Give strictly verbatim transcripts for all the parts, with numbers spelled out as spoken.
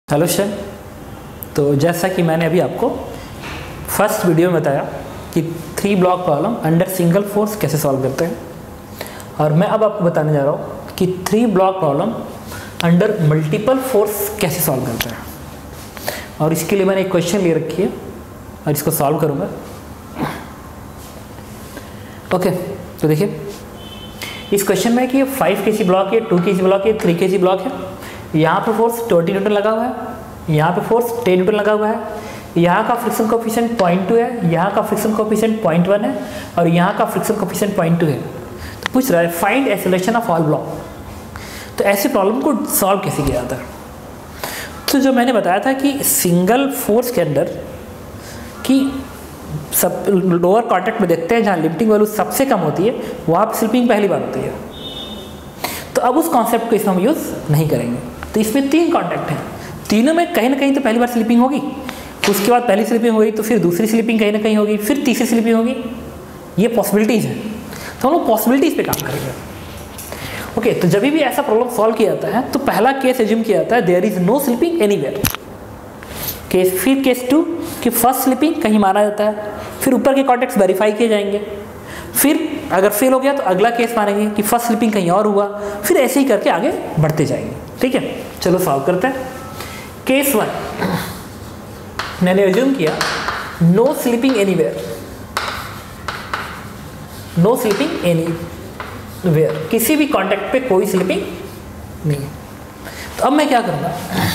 Hello sir. तो जैसा कि मैंने अभी आपको फर्स्ट वीडियो में बताया कि three block problem under single force कैसे सॉल्व करते हैं, और मैं अब आपको बताने जा रहा हूँ कि three block problem under multiple force कैसे सॉल्व करते हैं। और इसके लिए मैंने एक क्वेश्चन ले रखी है और इसको सॉल्व करूँगा। ओके, तो देखिए इस क्वेश्चन में कि फाइव के जी ब्लॉक है, टू के जी ब्लॉक है, थ्री के जी ब्लॉक है। यहाँ पे फोर्स ट्वेंटी न्यूटन लगा हुआ है, यहाँ पे फोर्स टेन न्यूटन लगा हुआ है, यहाँ का फ्रिक्शन कोफिशिएंट पॉइंट टू है, यहाँ का फ्रिक्शन कोफिशिएंट पॉइंट वन है और यहाँ का फ्रिक्शन कोफिशिएंट पॉइंट टू है। तो पूछ रहा है find acceleration of all block. तो ऐसे प्रॉब्लम को सॉल्व कैसे किया जाता है? तो जो मैंने बताया था कि सिंगल फोर्स के अंदर कि सब लोअर कॉन्टैक्ट में देखते हैं जहाँ लिमिटिंग वैल्यू सबसे कम होती है, वहाँ पर स्लिपिंग पहली बार होती है। तो अब उस कॉन्सेप्ट को इसमें हम यूज़ नहीं करेंगे। तो इसमें तीन कॉन्टैक्ट हैं, तीनों में कहीं ना कहीं तो पहली बार स्लिपिंग होगी, उसके बाद पहली स्लिपिंग होगी, तो फिर दूसरी स्लिपिंग कहीं ना कहीं होगी, फिर तीसरी स्लिपिंग होगी। ये पॉसिबिलिटीज़ हैं, तो हम लोग पॉसिबिलिटीज़ पे काम करेंगे। ओके, तो जब भी ऐसा प्रॉब्लम सॉल्व किया जाता है तो पहला केस एज्यूम किया जाता है there is no slipping anywhere case. फिर केस टू कि फर्स्ट स्लिपिंग कहीं माना जाता है, फिर ऊपर के कॉन्टैक्ट्स वेरीफाई किए जाएंगे, फिर अगर फेल हो गया तो अगला केस मानेंगे कि फर्स्ट स्लिपिंग कहीं और हुआ, फिर ऐसे ही करके आगे बढ़ते जाएंगे। ठीक है, चलो सॉल्व करते हैं। केस वन मैंने एज्यूम किया no slipping anywhere, no slipping anywhere, किसी भी कॉन्टैक्ट पे कोई स्लिपिंग नहीं है। तो अब मैं क्या करूँगा,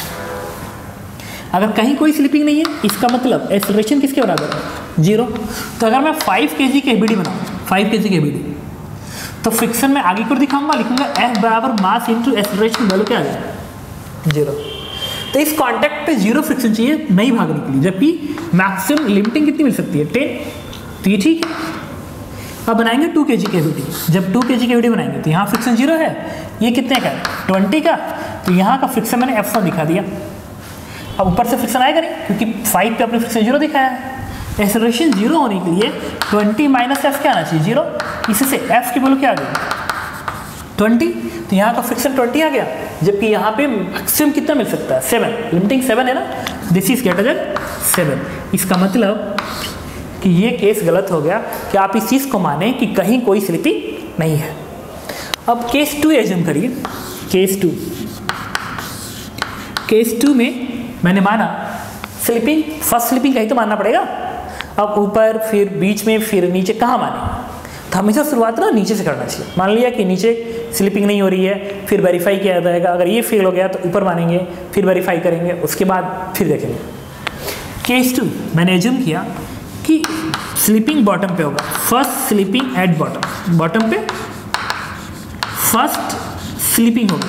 अगर कहीं कोई स्लिपिंग नहीं है इसका मतलब एक्सेलरेशन किसके बराबर है? जीरो। तो अगर मैं फाइव के जी के बीडी बनाऊँ, फाइव के जी के बीडी, तो फ्रिक्शन में आगे को दिखाऊंगा, लिखूंगा एफ बराबर मास इंटू एक्सेलरेशन, वैल्यू क्या आ जाएगा? जीरो। तो इस कॉन्टैक्ट पे जीरो फ्रिक्शन चाहिए नहीं भागने के लिए, जबकि मैक्सिमम लिमिटिंग कितनी मिल सकती है? टेन। तो ये ठीक है। अब बनाएंगे टू के जी के बीडी। जब टू के जी के बीडी बनाएंगे तो यहाँ फ्रिक्शन जीरो है, ये कितने का है? ट्वेंटी का। तो यहाँ का फ्रिक्शन मैंने एफ वन दिखा दिया। अब ऊपर से फ्रिक्शन आएगा नहीं क्योंकि फाइव पे अपने फ्रिक्शन जीरो दिखाया है। एक्सेलरेशन जीरो होने के लिए ट्वेंटी माइनस एफ क्या आना चाहिए? जीरो। इससे एफ की वैल्यू क्या आ गई? ट्वेंटी। तो यहाँ का फ्रिक्शन ट्वेंटी आ गया, जबकि यहाँ पे मैक्सिमम कितना मिल सकता है? सेवन। लिमिटिंग सेवन है ना, this is greater than seven. इसका मतलब कि ये केस गलत हो गया कि आप इस चीज़ को माने कि कहीं कोई स्लिपिंग नहीं है। अब केस टू एज्यूम करिए। केस टू केस टू में मैंने माना स्लिपिंग, फर्स्ट स्लिपिंग कहीं तो मानना पड़ेगा। अब ऊपर फिर बीच में फिर नीचे कहाँ माने? तो हमेशा शुरुआत ना नीचे से करना चाहिए। मान लिया कि नीचे स्लिपिंग नहीं हो रही है, फिर वेरीफाई किया जाएगा। अगर ये फेल हो गया तो ऊपर मानेंगे, फिर वेरीफाई करेंगे, उसके बाद फिर देखेंगे। केस टू मैंने एज्यूम किया कि स्लिपिंग बॉटम पे होगा, first slipping at bottom, bottom पे फर्स्ट स्लिपिंग होगी,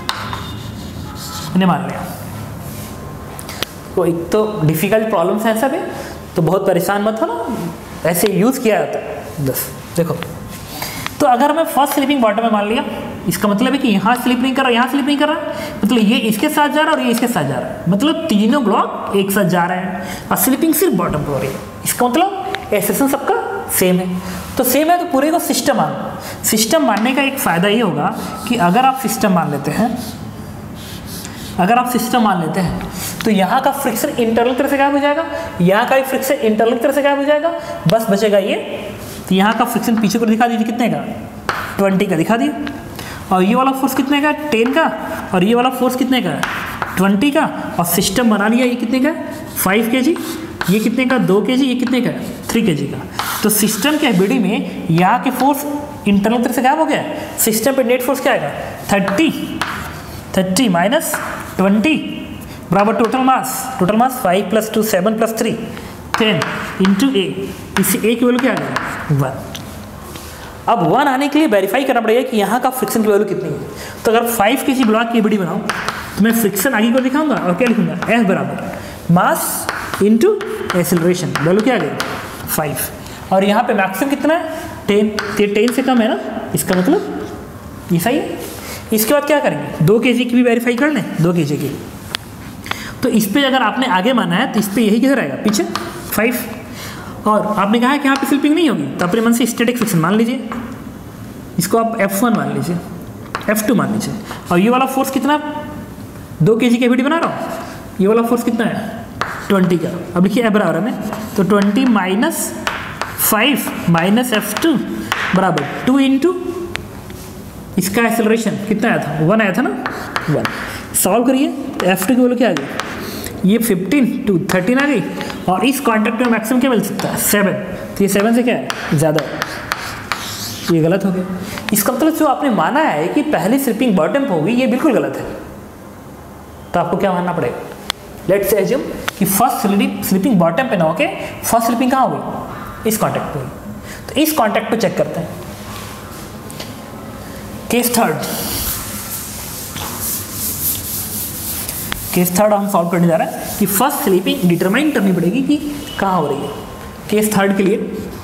मैंने मान लिया। तो एक तो डिफिकल्ट प्रॉब्लम्स हैं सब, तो बहुत परेशान मत हो ना, ऐसे यूज़ किया जाता है बस। देखो, तो अगर मैं फर्स्ट स्लिपिंग बॉटम में मान लिया, इसका मतलब है कि यहाँ स्लिप नहीं कर रहा, यहाँ स्लिप नहीं कर रहा, मतलब ये इसके साथ जा रहा है और ये इसके साथ जा रहा है, मतलब तीनों ब्लॉक एक साथ जा रहे हैं और स्लिपिंग सिर्फ बॉटम पर हो रही है। इसका मतलब एक्सेशन सबका सेम है। तो सेम है तो पूरे को सिस्टम मानो। सिस्टम मानने का एक फ़ायदा ये होगा कि अगर आप सिस्टम मान लेते हैं अगर आप सिस्टम मान लेते हैं तो यहाँ का फ्रिक्शन इंटरनल तरह से गायब हो जाएगा, यहाँ का भी फ्रिक्शन इंटरनल तरह से गायब हो जाएगा, बस बचेगा ये। तो यहाँ का फ्रिक्शन पीछे को दिखा दीजिए, कितने का? ट्वेंटी का दिखा दिए। और ये वाला फोर्स कितने का? टेन का। और ये वाला फोर्स कितने का? ट्वेंटी का। और सिस्टम बना लिया, ये कितने का? फाइव के जी। ये कितने का? दो के जी। ये कितने का? थ्री के जी का। तो सिस्टम के बीडी में यहाँ के फोर्स इंटरनल तरह से गायब हो गया, सिस्टम पे नेट फोर्स क्या आएगा? थर्टी। थर्टी माइनस ट्वेंटी बराबर total mass, total mass five plus two seven plus three ten into A. इससे ए की वैल्यू क्या आ गया? वन। अब वन आने के लिए वेरीफाई करना पड़ेगा कि यहाँ का फ्रिक्शन की वैल्यू कितनी है। तो अगर फाइव के जी ब्लॉक की बीडी बनाऊँ तो मैं फ्रिक्शन आगे को दिखाऊंगा और क्या लिखूंगा? एफ बराबर मास इंटू एक्सेलरेशन, वैल्यू क्या आ गई? फाइव। और यहाँ पे मैक्सिमम कितना है? टेन। तो टेन से कम है ना, इसका मतलब ये सही है। इसके बाद क्या करेंगे? दो के जी की भी वेरीफाई कर लें, दो के जी की। तो इस पर अगर आपने आगे माना है तो इस पर यही किधर आएगा? पीछे फाइव। और आपने कहा है कि यहाँ पे स्लिपिंग नहीं होगी, तो अपने मन से स्टैटिक फ्रिक्शन मान लीजिए, इसको आप एफ वन मान लीजिए, एफ टू मान लीजिए। और ये वाला फोर्स कितना? दो के जी की बीडी बना रहा हूँ, ये वाला फोर्स कितना है ट्वेंटी का। अब लिखिए एफ बराबर में, तो twenty minus five minus F two बराबर टू इंटू इसका एक्सेलरेशन कितना आया था, वन आया था ना, वन। सॉल्व करिए तो एफ टू की वैल्यू क्या आ गई, ये फिफ्टीन टू थर्टीन आ गई, और इस कॉन्टैक्ट में मैक्सिमम क्या मिल सकता है, सेवन। तो ये सेवन से क्या है, ज़्यादा है, ये गलत हो गया। इसका मतलब जो आपने माना है कि पहली स्लिपिंग बॉटम पे होगी, ये बिल्कुल गलत है। तो आपको क्या मानना पड़ेगा, लेट्स एज्यूम कि फर्स्ट स्लिपिंग स्लिपिंग बॉटम पे ना होके फर्स्ट स्लिपिंग कहाँ होगी, इस कॉन्टैक्ट पे हुई। तो इस कॉन्टैक्ट पे चेक करते हैं। केस थर्ड, केस थर्ड हम सॉल्व करने जा रहे हैं कि फर्स्ट स्लिपिंग डिटरमाइन करनी पड़ेगी कि कहाँ हो रही है। केस थर्ड के लिए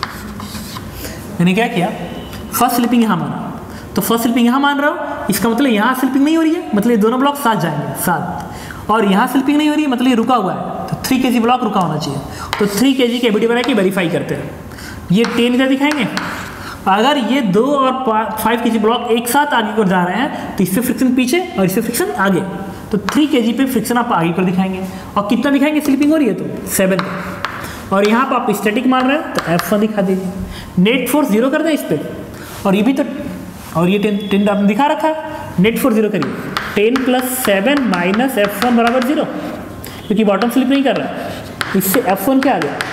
मैंने क्या किया, फर्स्ट स्लिपिंग यहाँ माना, तो फर्स्ट स्लिपिंग यहाँ मान रहा हूँ, इसका मतलब यहाँ स्लिपिंग नहीं हो रही है, मतलब ये दोनों ब्लॉक साथ जाएंगे साथ, और यहाँ स्लिपिंग नहीं हो रही है, मतलब ये रुका हुआ है, तो थ्री के जी ब्लॉक रुका होना चाहिए। तो थ्री के जी के एबिलिटी बना के वेरीफाई करते हैं। ये टेन इधर दिखाएंगे, अगर ये दो और फाइव के जी ब्लॉक एक साथ आगे कर जा रहे हैं तो इससे फ्रिक्शन पीछे और इससे फ्रिक्शन आगे, तो थ्री के जी पे फ्रिक्शन आप आगे कर दिखाएंगे। और कितना दिखाएंगे स्लिपिंग हो रही है, तो सेवन। और यहाँ पर आप स्टैटिक मान रहे हैं तो एफ वन दिखा दीजिए, नेट फोर्स जीरो कर दें इस पर, और ये भी तो, और ये टेन टेन आपने दिखा रखा है, नेट फोर्स जीरो करिए, ten plus seven minus F one बराबर जीरो, क्योंकि बॉटम स्लिप नहीं कर रहा है। इससे एफ वन क्या आ गया,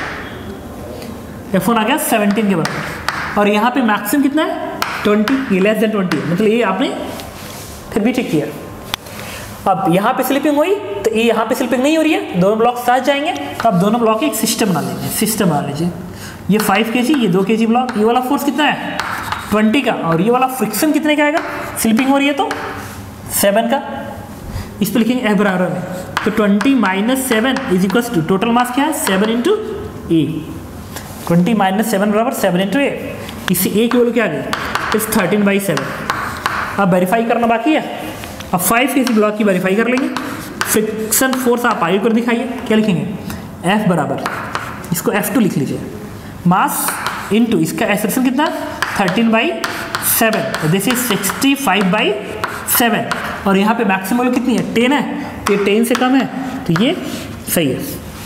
एफ वन आ गया सेवनटीन के बराबर, और यहाँ पे मैक्सिमम कितना है ट्वेंटी, ये लेस देन ट्वेंटी है, मतलब ये आपने फिर भी ठीक किया। अब यहाँ पे स्लिपिंग हुई तो ये यहाँ पे स्लिपिंग नहीं हो रही है, दोनों ब्लॉक साथ जाएंगे, तो आप दोनों ब्लॉक एक सिस्टम बना लेंगे। सिस्टम बना लीजिए, ये फाइव के जी, ये दो के जी ब्लॉक, ये वाला फोर्स कितना है ट्वेंटी का, और ये वाला फ्रिक्शन कितने का आएगा, स्लिपिंग हो रही है तो सेवन का। इस पर लिखेंगे एफ बराबर में, तो twenty minus seven is equal to total mass क्या है seven into A, twenty minus seven बराबर सेवन इंटू ए। इससे ए की वैल्यू क्या आ गई, इस थर्टीन बाई सेवन। अब वेरीफाई करना बाकी है, अब फाइव के जी ब्लॉक की वेरीफाई कर लेंगे। फ्रिक्शन फोर्स आप आगे कर दिखाइए, क्या लिखेंगे, एफ बराबर, इसको एफ टू लिख लीजिए, मास इंटू इसका एक्सेलरेशन कितना thirteen by seven, this is sixty five by seven, और यहाँ पे मैक्सिमम वैल्यू कितनी है टेन है, तो ये टेन से कम है, तो ये सही है।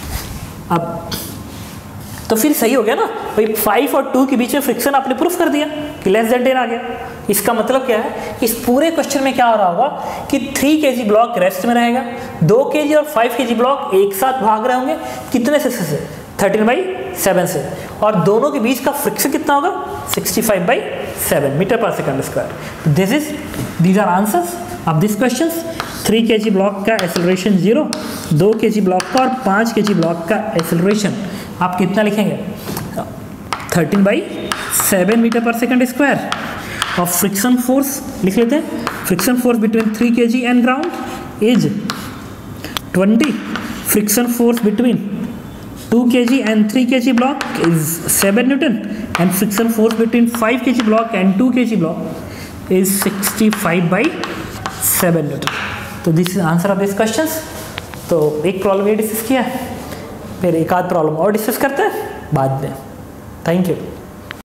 अब तो फिर सही हो गया ना भाई, फाइव और टू के बीच में फ्रिक्शन आपने प्रूफ कर दिया कि लेस देन टेन आ गया। इसका मतलब क्या है, इस पूरे क्वेश्चन में क्या हो रहा होगा कि थ्री के जी ब्लॉक रेस्ट में रहेगा, दो के जी और फाइव के जी ब्लॉक एक साथ भाग रहे होंगे, कितने से से थर्टीन बाई सेवन से, और दोनों के बीच का फ्रिक्शन कितना होगा sixty five by seven metre पर second square. This is these are answers of this question. Three के जी ब्लॉक का एक्सेलरेशन जीरो, दो के जी ब्लॉक का और पाँच के जी ब्लॉक का एक्सेलरेशन आप कितना लिखेंगे, थर्टीन बाई सेवन मीटर पर सेकंड स्क्वायर। और फ्रिक्शन फोर्स लिख लेते हैं, फ्रिक्शन फोर्स बिटवीन थ्री के G and ground is twenty, friction force between two K G and three के G block is seven newton, and friction force between five K G block and two K G block is sixty five by seven newton. तो this is answer of this question. तो एक problem ये discuss किया है, फिर एक आध problem और डिस्कस करते हैं बाद में। Thank you.